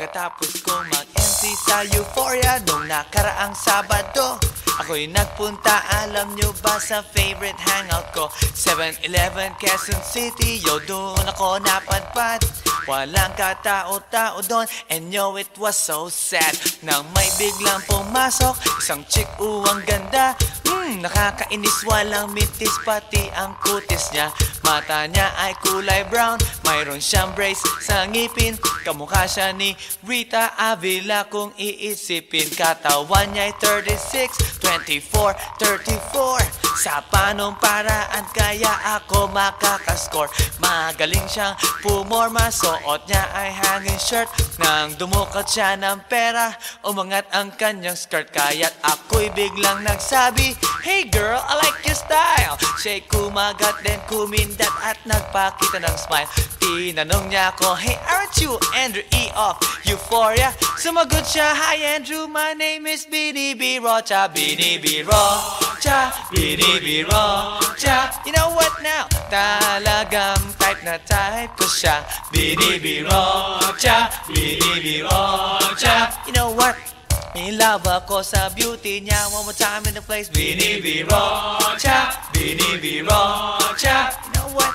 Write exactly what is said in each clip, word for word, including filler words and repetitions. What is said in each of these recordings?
pagkatapos kong mag-M C sa Euphoria nung nakaraang Sabado, ako'y nagpunta, alam nyo ba, sa favorite hangout ko, seven eleven Quezon City. Yo, doon ako napadpad, walang katao-tao doon, and yo, it was so sad nang may biglang pumasok isang chick, uwang ganda. Hmm, nakakainis, walang mintis, pati ang kutis niya. Mata niya ay kulay brown, mayroon siyang brace sa ngipin, kamukha siya ni Rita Avila kung iisipin. Katawan niya ay thirty-six, twenty-four, thirty-four. Sa panong paraan kaya ako makakascore? Magaling siyang pumorma, suot niya ay hanging shirt. Nang dumukat siya ng pera, umangat ang kanyang skirt. Kaya't ako'y biglang nagsabi, "Hey girl, I like your style." Siya'y kumagat, then kumindat at nagpakita ng smile. Tinanong niya ako, "Hey, aren't you Andrew E. of Euphoria?" Sumagot siya, "Hi Andrew, my name is Bini B. Rocha." Bini B. Rocha, Bini B. Rocha. You know what now? Talagang type na type ko siya. Bini B. Rocha, Bini B. Rocha. You know what? In love ako sa beauty niya. One more time in the place. Bini B. Rocha, Bini B. Rocha. You know what?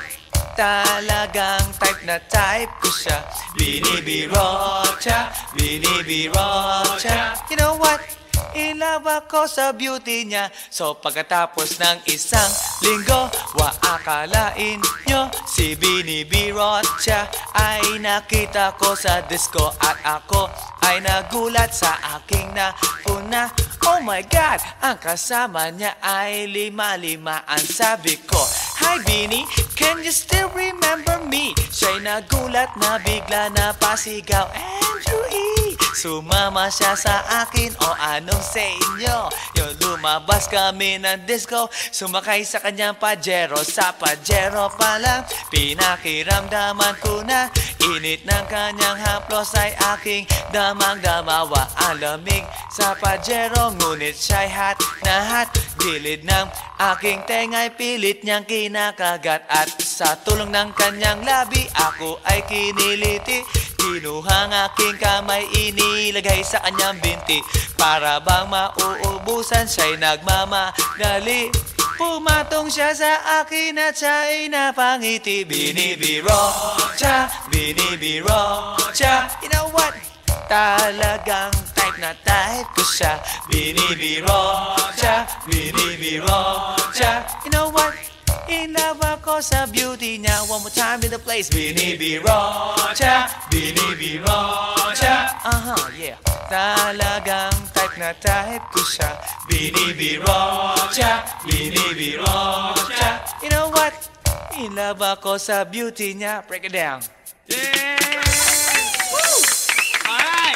Talagang type na type ko siya. Bini B. Rocha, Bini B. Rocha. You know what? In love ako sa beauty niya. So pagkatapos ng isang linggo, wa akalain nyo si Bini B. Rocha ay nakita ko sa disco, at ako ay nagulat sa aking napuna. Oh my God, ang kasama niya ay lima-lima. Ang sabi ko, "Hi Bini, can you still remember me?" Siya'y nagulat na bigla na pasigaw, "Andrew E." Sumama siya sa akin, o anong sa inyo? Yung lumabas kami ng disco, sumakay sa kanyang Pajero. Sa Pajero pa lang, pinakiramdaman ko na init ng kanyang haplos ay aking damang-damawa. Ang lamig sa Pajero, ngunit siya'y hot na hot. Gilid ng aking tenga'y pilit niyang kinakagat, at sa tulong ng kanyang labi, ako ay kiniliti. Kinuha ang aking kamay, inilagay sa kanyang binti. Para bang mauubusan, siya'y nagmamadali. Pumatong siya sa akin at siya'y napangiti. Bini B. Rocha, Bini B. Rocha. You know what? Talagang type na type ko siya. Bini B. Rocha, Bini B. Rocha. You know what? In love ako sa beauty niya. One more time in the place. Bini B. Rocha, Bini B. Rocha. Uh-huh, yeah. Talagang type na type ko siya. Bini B. Rocha, Bini B. Rocha. You know what? In love ako sa beauty niya. Break it down. Yeah! Woo! All right!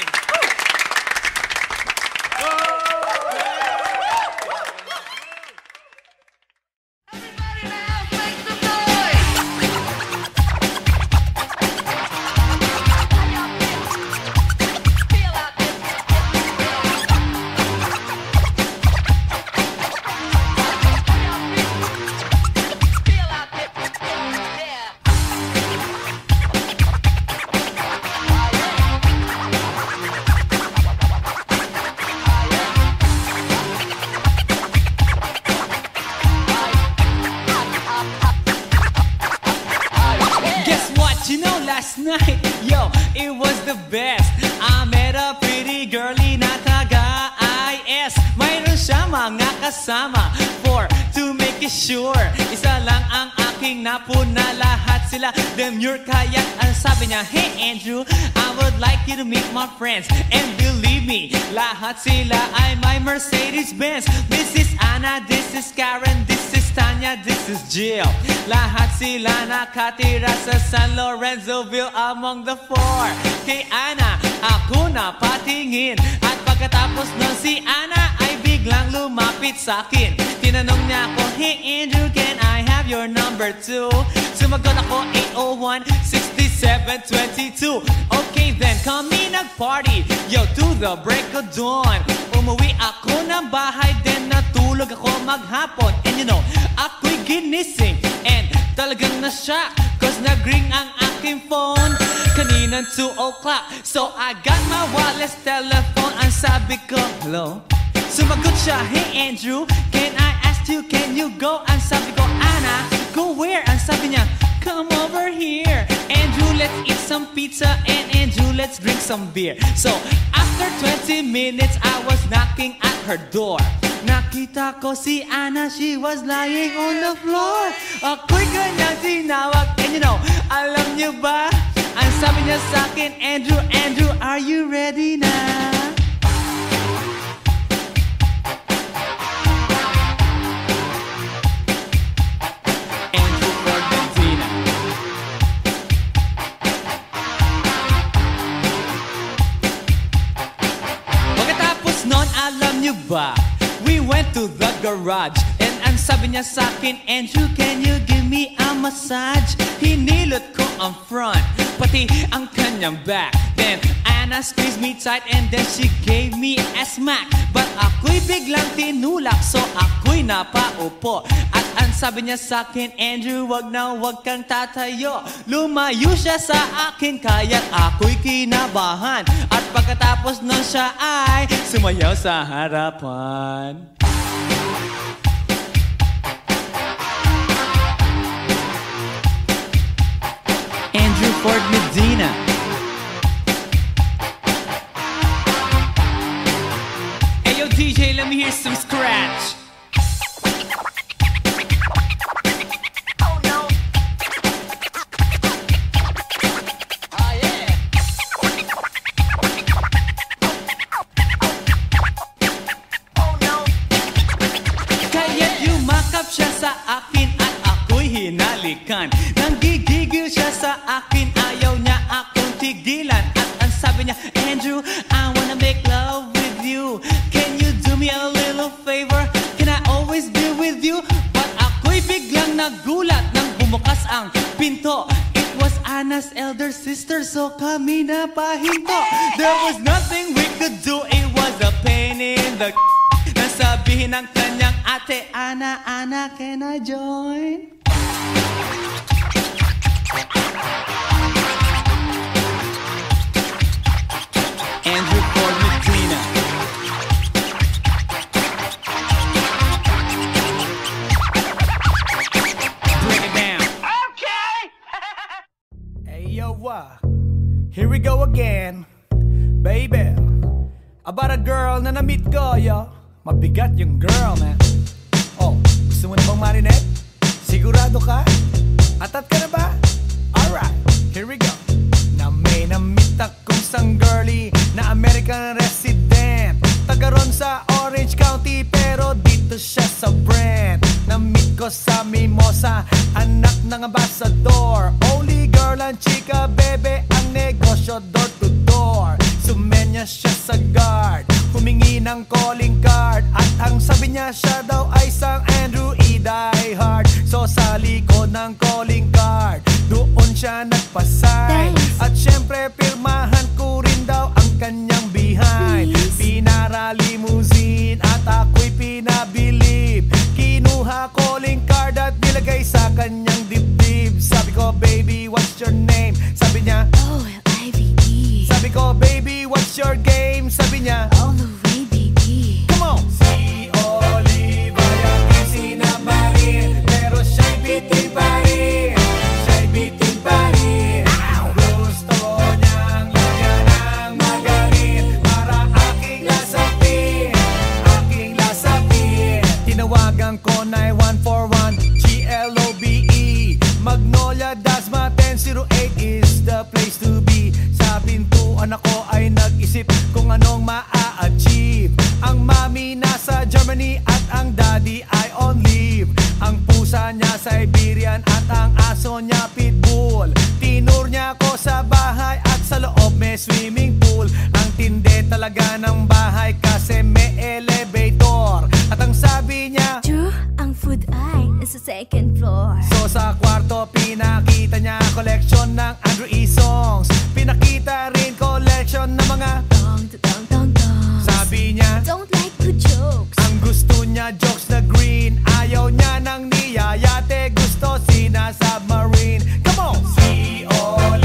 Last night, yo, it was the best. I met a pretty girlie na taga-I S. Mayroon siya mga kasama, for to make it sure. Isa lang ang aking napuna, lahat sila demure. Kaya ang sabi niya, "Hey Andrew, I would like you to meet my friends." And believe me, lahat sila ay my Mercedes-Benz. This is Anna, this is Karen, this is Tanya, this is Jill. Lahat sila nakatira sa San Lorenzoville among the four. Kay Anna, ako na patingin, at pagkatapos nun si Anna ay biglang lumapit sa akin. Tinanong niya ako, "Hey Andrew, can I have your number too?" Sumagot ako, eight oh one, six seven two two. Okay then, kami nag-party, yo, to the break of dawn. Umuwi ako ng bahay, then natulog ako maghapon. And you know, ako'y ginising, and talagang na-shock, cause nag-ring ang aking aking phone kaninang two o'clock. So I got my wireless telephone. Ang sabi ko, hello? Sumagot siya, hey Andrew, can I ask you, can you go? Ang sabi ko, Anna, go where? Ang sabi niya, come over here. Andrew, let's eat some pizza. And Andrew, let's drink some beer. So after twenty minutes, I was knocking at her door. Nakita ko si Anna, she was lying on the floor. Ako'y kanyang tinawag, and you know, alam niyo ba? Ang sabi niya sa akin, Andrew, Andrew, are you ready na? Andrew Ford Medina. Pagkatapos nun, alam niyo ba? We went to the garage and ang sabi niya sa akin, Andrew, can you give me a massage? Hinilot ko ang front, pati ang kanyang back. Then Anna squeezed me tight and then she gave me a smack. But ako'y biglang tinulak, so ako'y napaupo. At ang sabi niya sa akin, Andrew, wag na wag kang tatayo. Lumayo siya sa akin, kaya't ako'y kinabahan. At pagkatapos nun siya ay sumayaw sa harapan. Andrew Ford Medina. Hey yo D J, let me hear some scratch. Oh no. Oh yeah. Oh no. Kaya't yumakap siya sa akin at ako'y hinalikan. Nanggigigil siya sa akin, ayaw niya akong tigilan. At ang sabi niya, Andrew, I wanna make love with you. Can you do me a little favor? Can I always be with you? But ako'y biglang nagulat nang bumukas ang pinto. It was Anna's elder sister, so kami na pahinto. There was nothing we could do, it was a pain in the nasabihin ng kanyang ate, Anna, Anna, can I join? Andrew Ford Medina. Break it down. Okay. Hey yo, uh, here we go again, baby. About a girl na na-meet ko, yo. Mabigat yung girl, man. Oh, gusto mo na bang marinig? Sigurado ka? Atat ka na ba? Alright, here we go. Na may na-meet akong isang girlie na American resident. Taga ron sa Orange County pero dito siya sa Brent. Na-meet ko sa Mimosa, anak ng ambassador. Only girl and chika, bebe, ang negosyo door to door. Sumenya siya sa guard, humingi ng calling card. At ang sabi niya siya daw ay isang Andrew E. Die Hard. So sa likod ng calling card, doon siya nagpasay. At syempre pirmahan ko rin daw ang kanyang behind. Pinara limousine at ako'y pinabilib. Kinuha calling card at nilagay sa kanyang dibdib. Sabi ko, baby, what's your name? Sabi niya, O L I V E. sabi ko, baby, what's your game? Sabi niya, All the way, baby. come on! Si Oliva yung sinamarin, pero siya'y bitin pa rin. Siya'y bitin pa rin. Gusto niyang lagyan ng magarin para aking lasapin, aking lasapin. Tinawagan ko nine one four one G L O B E. Magnolia, Dasma, ten oh eight is the place to be. Sa pintuan ako ay nag-isip kung anong maa-achieve. Ang mami nasa Germany at ang daddy ay on leave. Ang pusa niya Siberian at ang aso niya pitbull. Tinur niya ako sa bahay at sa loob may swimming pool. Ang tindi talaga ng bahay kasi may elevator. At ang sabi niya, True, ang food ay nasa second floor. so sa kwarto pinakita niya collection ng Andrew E. songs. Pinakita rin collection ng mga Dong, dong, dong, dong. sabi niya, Don't like good jokes. ang gusto niya jokes na green. Ayaw niya ng niyayate, gusto sina submarine. Come on! Si Oli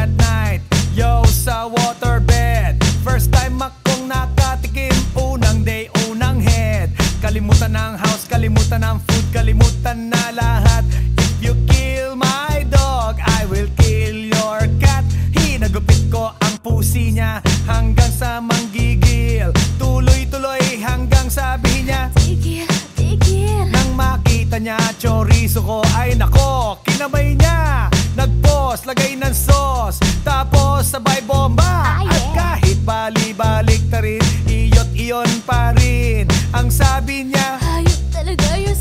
that night, yo, sa waterbed. First time akong nakatikim, unang day, unang head. Kalimutan ng house, kalimutan ng food, kalimutan na lahat. If you kill my dog, I will kill your cat. Hinagupit ko ang pusi niya hanggang sa manggigil. Tuloy-tuloy hanggang sabi niya, Tigil, tigil. nang makita niya chorizo ko, ay nako, kinabay niya. Nagpos, lagay ng sauce, tapos sabay bomba. Ah, yeah. At kahit bali-balik ta rin, iyot iyon pa rin. Ang sabi niya, Hayop talaga yung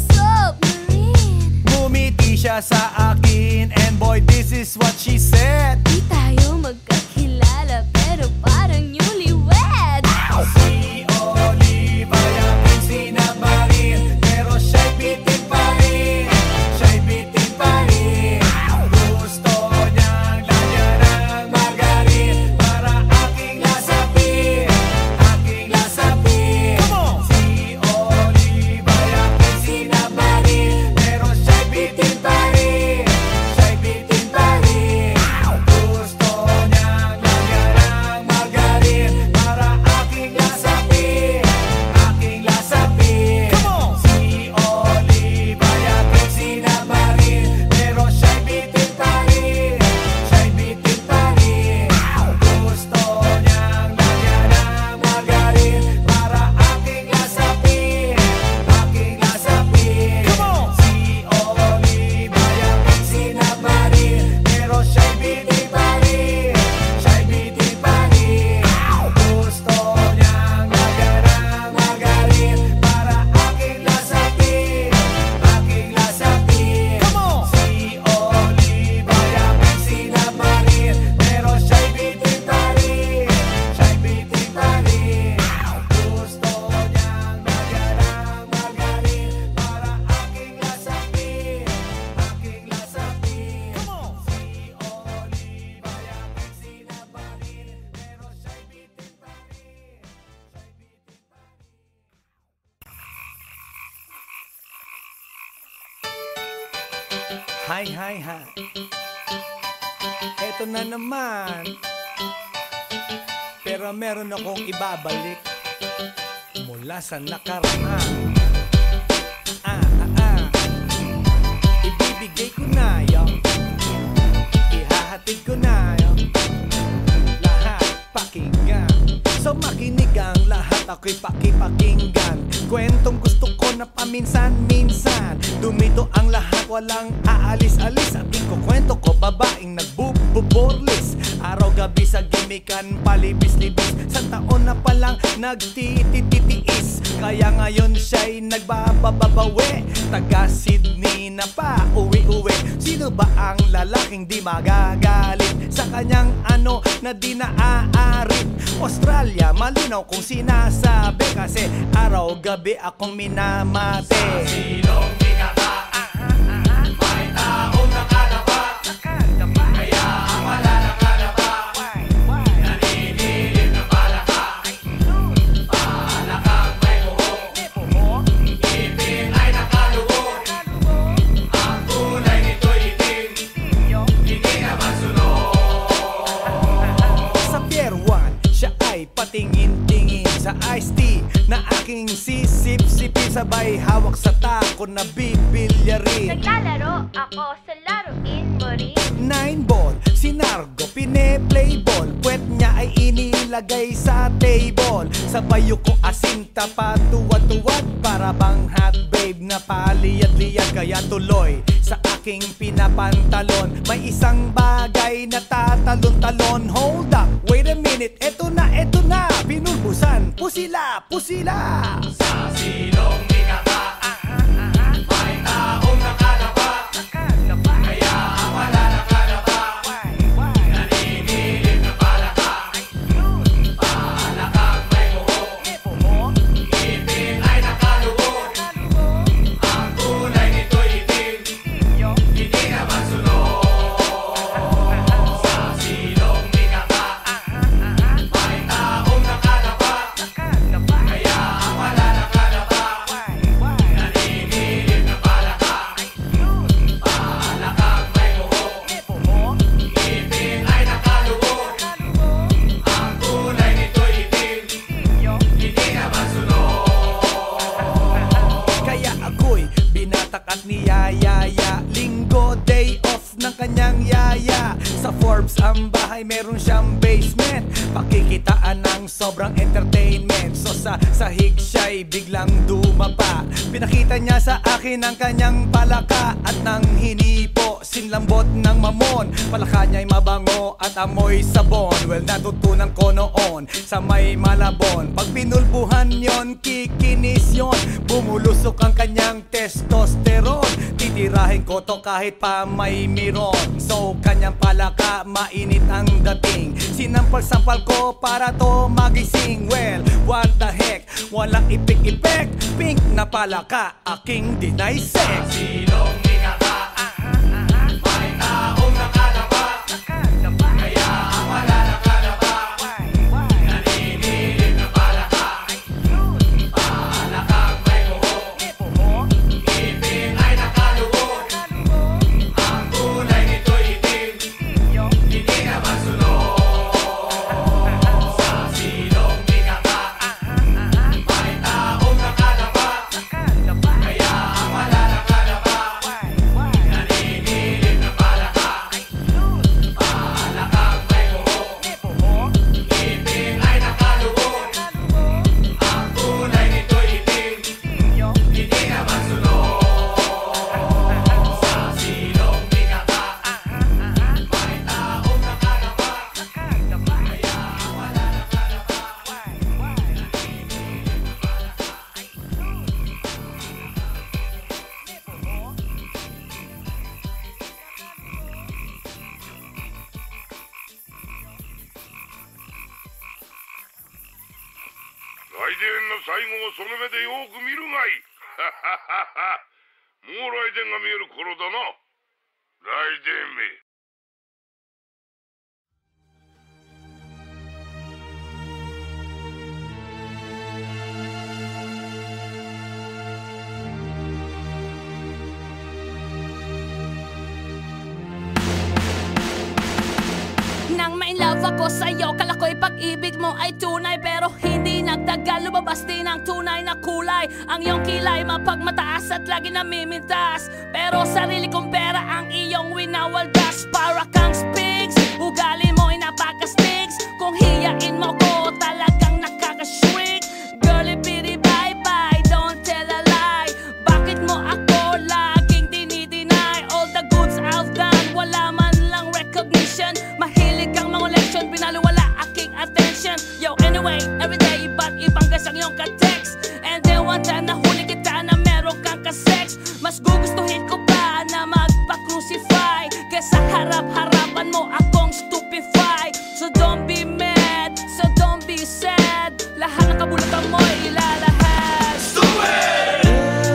submarine. ngumiti siya sa akin, and boy, this is what she said. Di tayo magkakilala pero parang newlywed. Si Oliva yakin sinabarin, pero siya'y bitin pa rin. Siya'y bitin pa rin. Gusto niyang lagyan ng margarin para aking lasapin, aking lasapin. Si Oliva yakin sinabarin, pero siya'y bitin pa rin. Siya'y bitin pa rin. Gusto niyang lagyan ng margarin para aking lasapin, aking lasapin. Si Oliva yakin sinabarin, pero siya'y bitin pa rin. Siya'y bitin pa rin. Gusto niyang lagyan ng margarin para aking lasapin, aking lasapin. Si Oliva yakin sinabarin, pero siya'y bitin pa rin. Siya'y bitin pa rin. Gusto niyang lagyan ng margarin para aking lasapin, aking lasapin. Si Oliva yakin sinabarin, pero siya'y bitin pa rin. Siya'y bitin pa rin. Gusto niyang lagyan ng margarin para aking lasapin, aking lasapin. Si Oliva yakin sinabarin, pero siya'y bitin pa rin. Siya'y bitin pa rin. Hi, hi, hi. Eto na naman. Pero meron akong ibabalik mula sa nakaraan. Ah, ah, ah. Ibibigay ko na yun. Ihahatid ko na yun. Lahat pakinggan. So makinig ang lahat, ako'y pakipakinggan. Kwentong gusto ko na paminsan-minsan. Dumito ang lahat, walang aalis-alis. At ikukwento ko, babaeng nagbububorlis. Araw-gabi sa gimikan, palibis-libis. Sa taon na palang nagtitititiis. Kaya ngayon siya'y nagbabababawi. Taga Sydney na pa, uwi-uwi. Sino ba ang lalaking di magagalit sa kanyang ano na di naaarit? Australia, malinaw kung sinasabi, kasi araw-gabi akong minamate. Sa silong di ka ba? May taong nakalaba. Kaya ang wala nakalaba. Naninilig na palaka. Palakang may buhok. Ipin ay nakalubog. Ang kulay nito'y itim. Hindi naman sunod. Sa Pier one, siya ay patingin-tingin sa iced tea na aking sisip-sipin. Sabay hawak sa tako na bibilyarin. Naglalaro ako sa laruin mo rin. Nine ball, si Nargo pine-play ball. Puwet niya ay inilagay sa table. Sabay ko asinta pa tuwad-tuwad. Para bang hot babe na paliyad-liyad. Kaya tuloy sa aking pinapantalon may isang bagay na tatalon-talon. Hold up, wait a minute, eto na, eto na. Pinulbusan, pusila, pusila. Sa silong di ka ba? May taong nakalaba. Kaya ang wala nakalaba. Naninilig na palaka. Palakang may buhok. Ipin ay nakalubog. Ang kulay nito'y itim. Hindi naman sunod. Sa silong di ka ba? May taong nakalaba. Kaya ang wala nakalaba. ay meron siyang basement, pakikitaan ng sobrang entertainment. So sa sahig siya'y biglang dumapa. Pinakita niya sa akin ang kanyang palaka at nang hinipo, sinlambot ng mamon. Palaka niya'y mabango at amoy sabon. Well, natutunan ko noon sa may Malabon. Pag pinulbuhan yon, kikinis yon, bumulusok ang kanyang testosterone. Titirahin ko to kahit pa may miron. So kanyang palaka, mainit ang dating. Sinampal-sampal ko para to magising. Well, what the heck, walang ipik-ipek. Pink na palaka, aking deny sex. Silong ikaka, may taong nakadapa, kaya ang wala nakadapa. Naninilip na palaka, palakang may buho, ngipin ay nakalugo. Ang kulay nito'y itim, hindi naman sunog. Sa silong ikaka, may taong nakadapa, kaya ang wala nakadapa. Naninilip na palaka, palakang may buho, ngipin ay nakalugo. Ang kulay nito'y itim, hindi naman sunog. Sa silong ikaka, may taong nakadapa, kaya ang wala nakadapa. 来電の最後をその目でよく見るがいい。もう来電が見える頃だな。来電め。 Nang ma-inlove ako sa'yo, kala ko'y pag-ibig mo ay tunay. Pero hindi nagtagal, lumabas din ang tunay na kulay. Ang iyong kilay mapagmataas at lagi namimintas. Pero sarili kong pera ang iyong winawaldas. Para kang spigs, ugali mo'y napaka-stigs. Kung hiyain mo ko, talagang nakaka-shrink. Girlie bitty bye-bye, don't tell a lie. Bakit mo ako laging dinideny? All the goods I've done, wala man lang recognition. Mahilig kang mga leksyon, pinaliwala aking attention. Yo, anyway, everyday, ba't ibang gas ang iyong ka-text? And then one time nahuli kita na meron kang ka-sex. Mas gugustuhin ko pa na magpa-crucify kesa harap-harapan mo akong stupefy. So don't be mad, so don't be sad. Lahat ng kabulutan mo ilalahad. Stupid!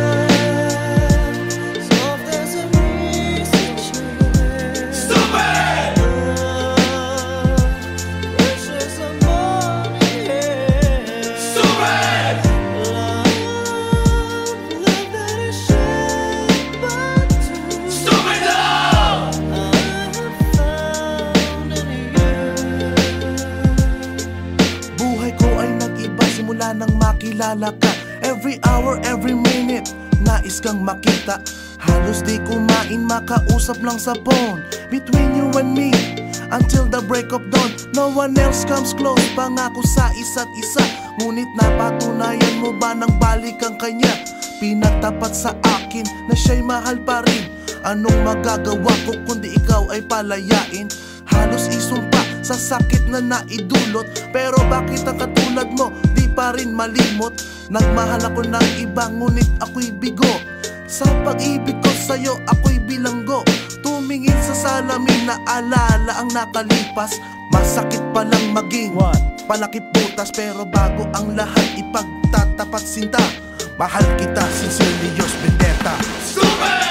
Nang makilala ka, every hour, every minute, nais kang makita. Halos di kumain, makausap lang sa phone. Between you and me, until the break of dawn. No one else comes close, pangako sa isa't isa. Ngunit napatunayan mo ba nang balik ang kanya? Pinagtapat sa akin na siya'y mahal pa rin. Anong magagawa ko kundi ikaw ay palayain? Halos isumpa sa sakit na naidulot. Pero bakit ang katulad mo di pa rin malimot? Nagmahal ako ng iba ngunit ako'y bigo. Sa pag-ibig ko sa'yo ako'y bilanggo. Tumingin sa salamin na alala ang nakalipas. Masakit palang maging palakip butas. Pero bago ang lahat ipagtatapat sinta. Mahal kita, sincerely yours, Vendetta. Stupid!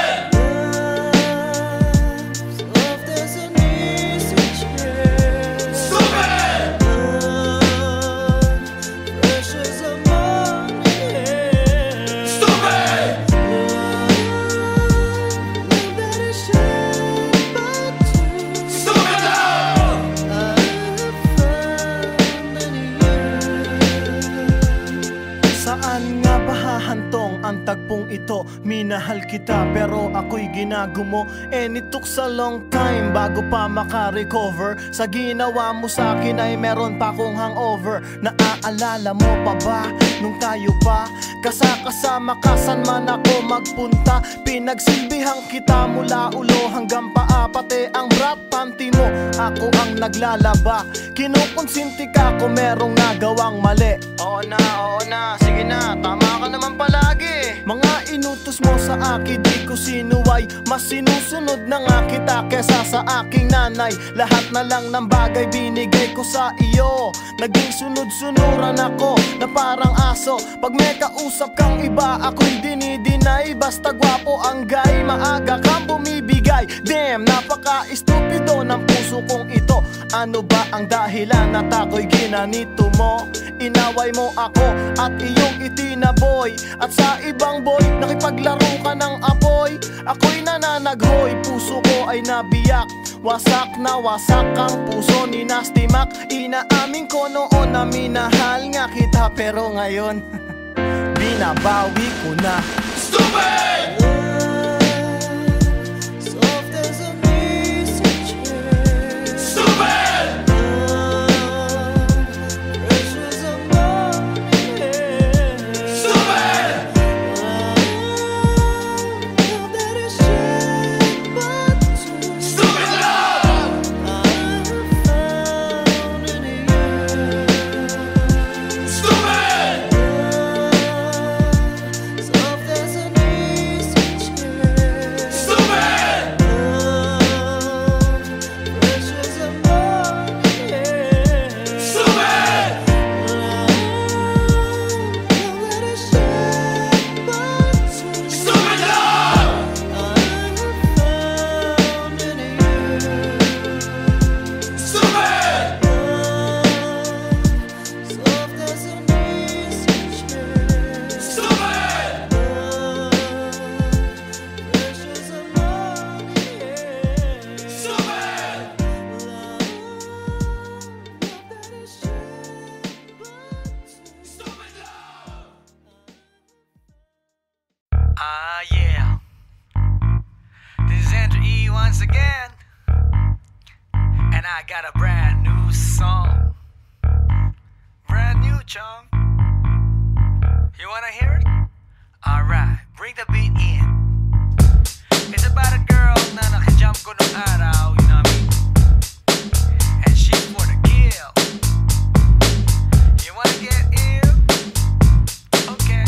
Saan nga ba hahantong ang tagpong ito? minahal kita pero ako'y ginagumo. And it took a long time bago pa maka-recover. Sa ginawa mo sa akin ay meron pa kong hangover. Naaalala mo pa ba nung tayo pa kasakasama ka saan man ako magpunta? Pinagsilbihang kita mula ulo hanggang paa, pati ang bra panty mo ako ang naglalaba. Kinukonsinti ka kung merong nagawang mali. Oo na, oo na, sige na, tama ka naman palagi. Mga inutos mo sa akin di ko sinuway, mas sinusunod na nga kita kesa sa aking nanay. Lahat na lang ng bagay binigay ko sa iyo, naging sunod-sunuran ako na parang aso. Pag may kausap kang iba ako'y dinidinay, basta gwapo ang guy, maaga kang bumibigay. Damn, napaka-estupido ng puso kong ito. Ano ba ang dahilan at ako'y ginanito mo? Inaway mo ako at iyong itinaboy, at sa ibang boy nakipaglaro ka ng apoy. Ako'y nananaghoy, puso ko ay nabiyak. Wasak na wasak ang puso ni Nasty Mac. Inaamin ko noon na minahal nga kita, pero ngayon binabawi ko na. Stupid! Ah, yeah. This is Andrew E once again. And I got a brand new song. Brand new, chong. You wanna hear it? Alright, bring the beat in. It's about a girl na nakajump ko nung araw, you know what I mean? And she's for the kill. You wanna get ill? Okay.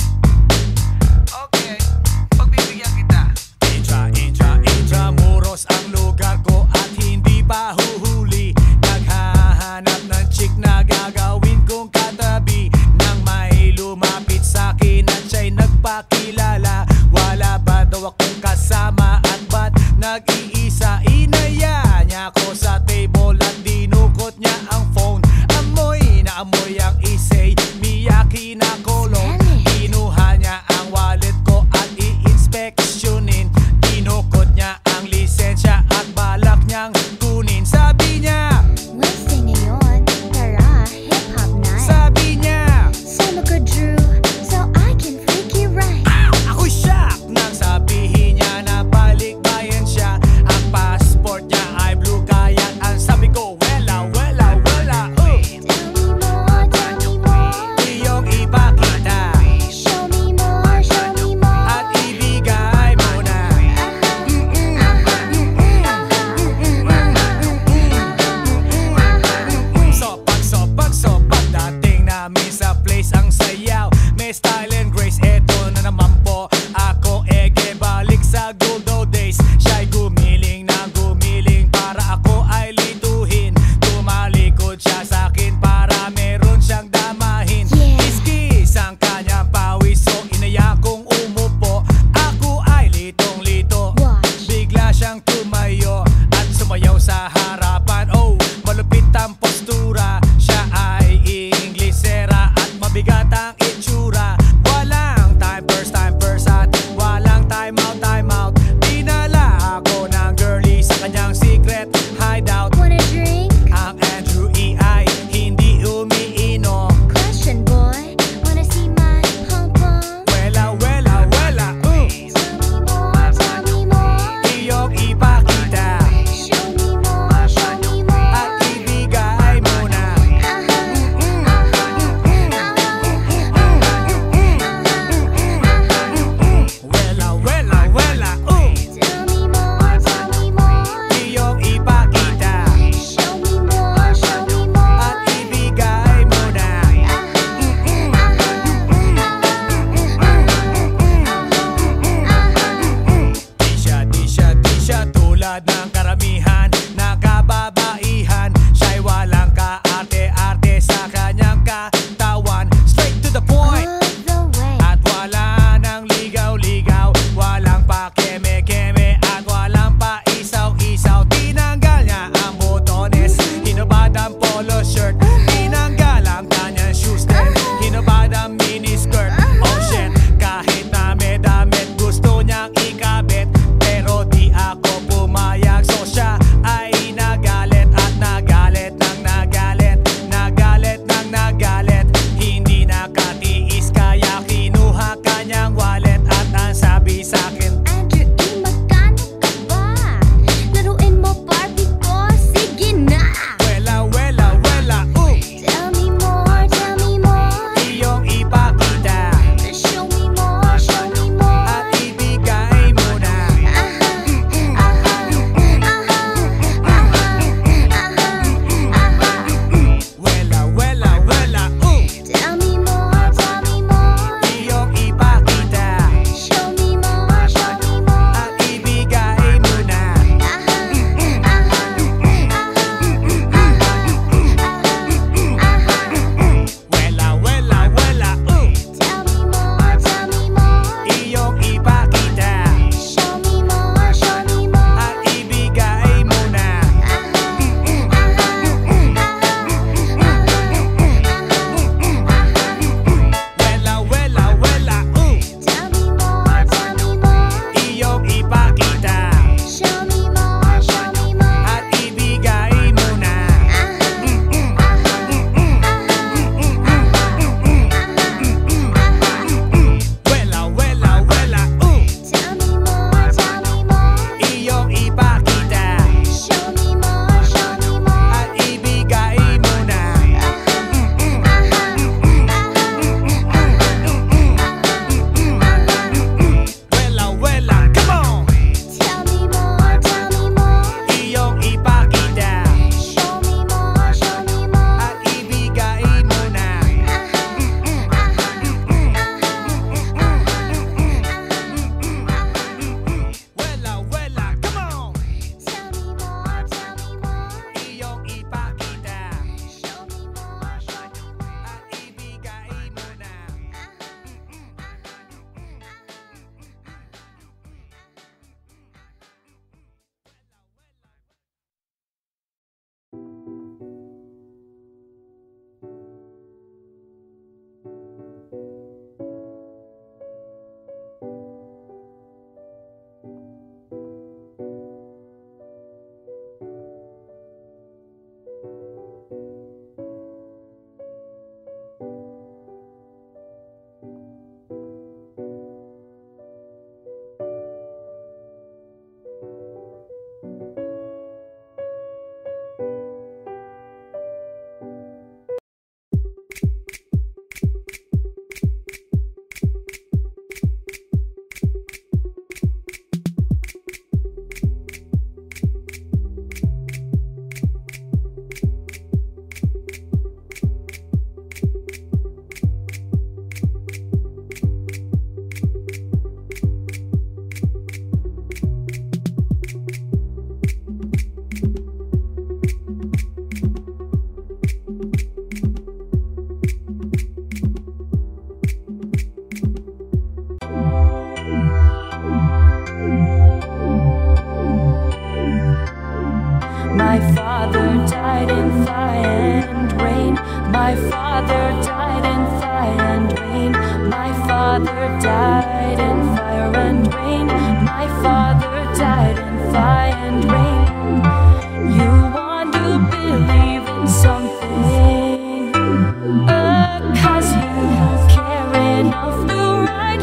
Okay. Pagbibigyan kita. Intra, intra, intramuros ang lugar ko at hindi pa huhuli. Naghahanap ng chick na gagawin kong katabi, nang may lumapit sa'kin at siya'y nagpakilala. Wala ba daw akong kasama at ba't nag-iisa? Inaya niya ako sa table at dinukot niya ang phone. Amoy na amoy ang isay, Miyaki na kolong. Kinuha niya ang wallet ko at i-inspeksyonin. Dinukot niya ang lisensya at balak niyang kunin. Sabi niya, Wednesday ngayon, tara, hip-hop night. sabi niya, Sama ka, Drew, so I can freak you right. ako'y shock nang sabihin niya na balikbayan siya. Ang passport niya ay blue, kaya ang sabi ko, wela, wela, wela. Uy, Tell me more, tell me more. iyong ipakita Show me more, show me more. at ibigay mo na. Sopak, sopak, sopak, dating namin sa place ang sayaw. May style and grace, eto na naman po ako, ege, balik sa good old days. Siya'y gumiling na gumiling para ako ay lituhin. Tumalikod siya sa'kin para meron siyang damahin. Yeah. Kiskis ang kanyang pawis, so inaya kong umupo. Ako ay litong-lito, Watch. bigla siyang tumayo at sumayaw sa harapan. Oh, malupit ang postura, siya ay Inglesera at mabigat ang itsura. Walang time first, time first at walang time out, time out. Dinala ako ng girlie sa kanyang secret hideout. Wanna drink? Ang Andrew E ay hindi umiinom. Question, boy. Wanna see my pom-pom? Wela, wela, wela, uh. Tell and rain. My father died in fire and rain. My father died in fire and rain. My father died in fire and rain. You want to believe in something, uh, cause you care enough to write.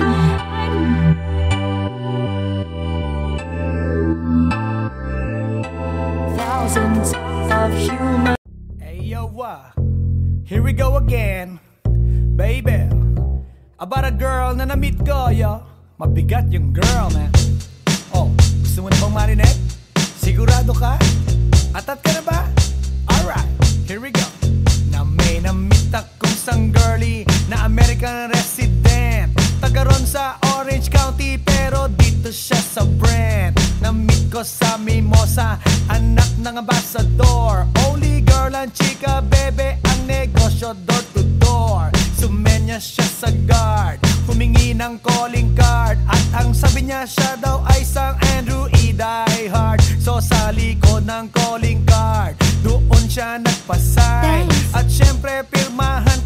Thousands of human. Hey yo, uh, here we go again, baby. About a girl na na-meet ko, yo. Mabigat yung girl, man. Oh, gusto mo na bang marinig? Sigurado ka? Atat ka na ba? Alright, here we go. Na may na-meet akong isang girlie na American resident, taga ron sa Orange County pero dito siya sa Brent. Na-meet ko sa Mimosa, anak ng ambassador. Only girl and chika, bebe, ang negosyo door to door. Sumenya siya sa guard, humingi ng calling card, at ang sabi niya siya daw ay isang Andrew E. Die Hard. So sa likod ng calling card, doon siya nagpasay. At syempre pirmahan